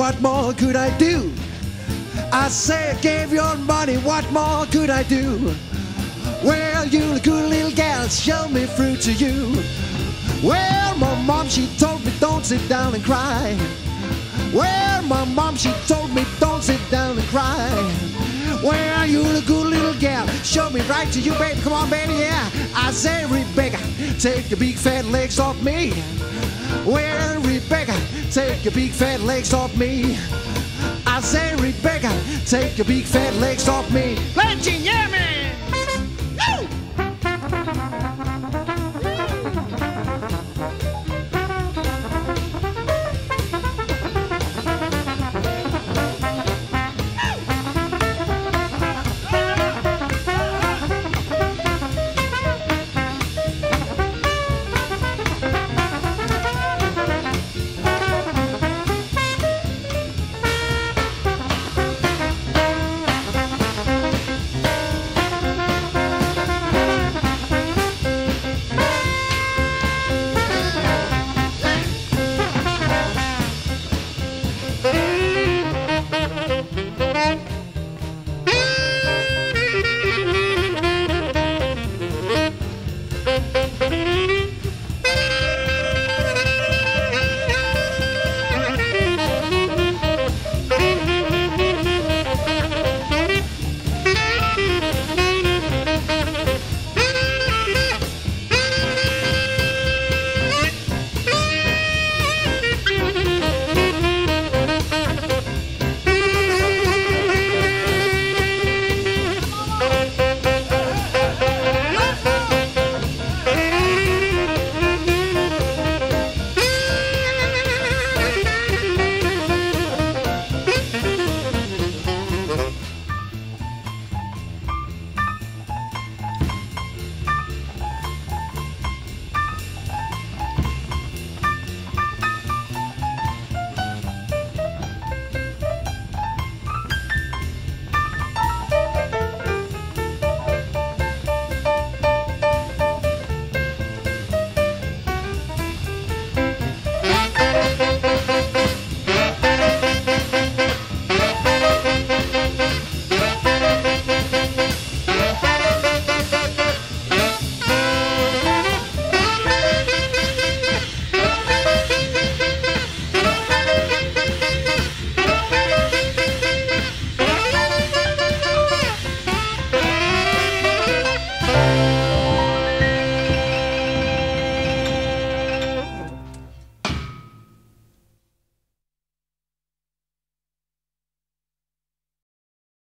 what more could I do? I say I gave your money, what more could I do? Well, you a good little gal, show me through to you. Well, my mom, she told me don't sit down and cry. Well, my mom, she told me don't sit down and cry. Well, you a good little gal, show me right to you, baby, come on, baby, yeah. I say, Rebecca, take your big fat legs off me. Well, Rebecca, take your big fat legs off me. I say, Rebecca, take your big fat legs off me. Play it, Gene, yeah, man!